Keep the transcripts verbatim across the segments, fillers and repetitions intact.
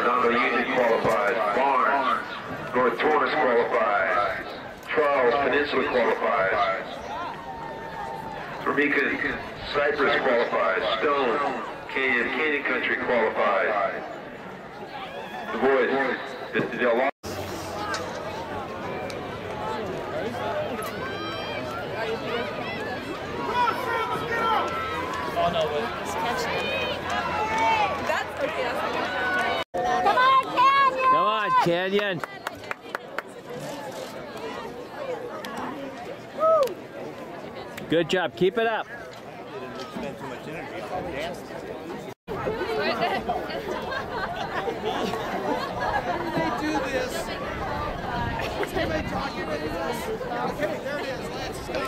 Redondo Union qualifies. Barnes, North Torrance qualifies. Charles Peninsula qualifies. Formica Cypress qualifies. Stone, Canyon, Canyon Country qualifies. The boys, the, the, the Oh no, but it's catching. That's okay. That's Come on, Canyon! Come on, Canyon! Good job. Keep it up. Didn't spend too much energy on dancing. They do this. Can they talk you into this? Okay, there it is. Let's go.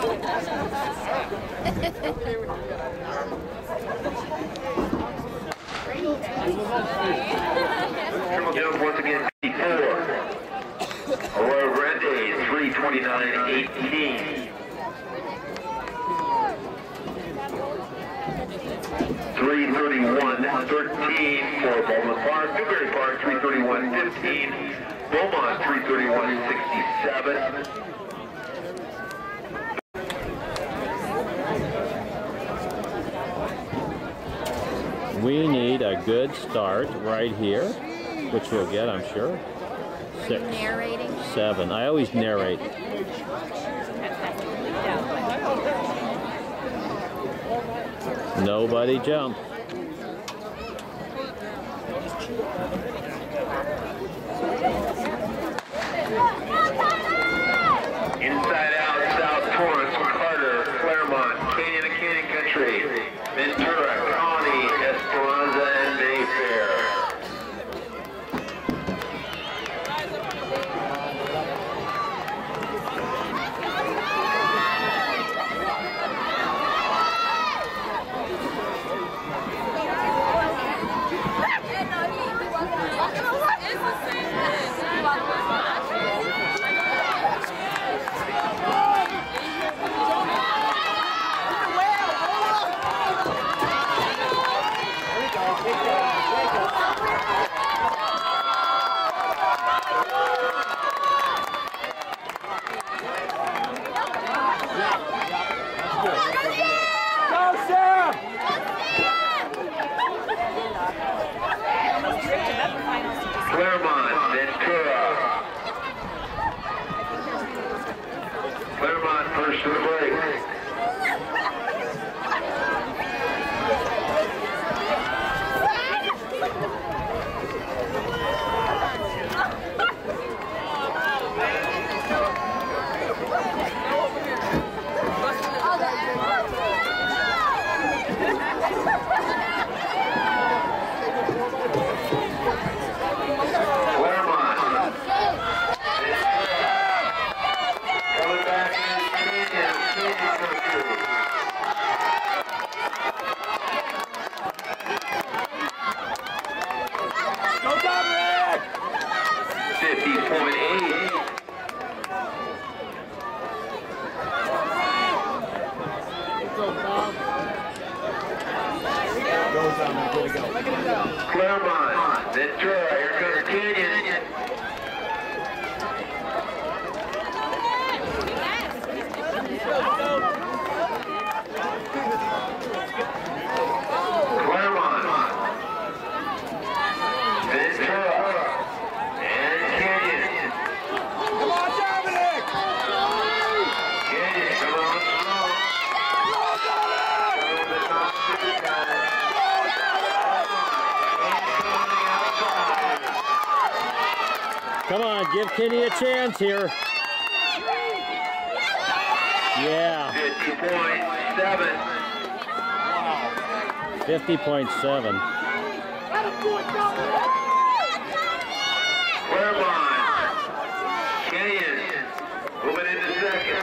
triple jump once again, fifty-four. Aurora Grande, three twenty-nine eighteen. three thirty-one thirteen for Baldwin Park. Newberry Park, three thirty-one fifteen. Beaumont, three thirty-one sixty-seven. We need a good start right here, which we'll get, I'm sure. Six. Narrating. Seven. I always narrate. Nobody jump. Inside out, South Torrance, Carter, Claremont, Canyon and Canyon Country, Ventura, Connie, Esperanza, and Mayfair. Claremont, Ventura. Claremont first to the break. fifty point eight. Claremont, Ventura, here comes Canyon. Claremont, Ventura, and Canyon. Come on, Dominic! Canyon, come on slow. Come on, give Kenny a chance here. Yeah. fifty point seven. fifty point seven. Claremont, Canyon, moving into second.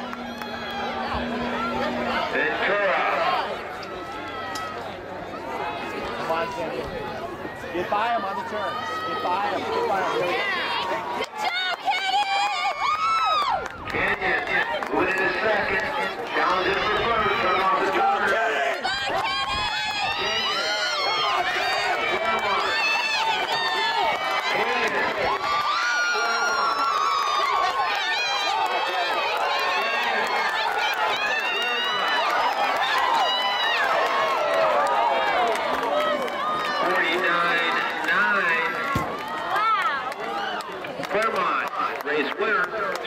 Ventura. Come on, Kenny. Get by him on the turns. Get by him. Get by him. Really. Good job, Canyon! Canyon, moving into second. Challenges for first, turn off the turn. Bye, Canyon!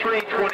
twenty twenty.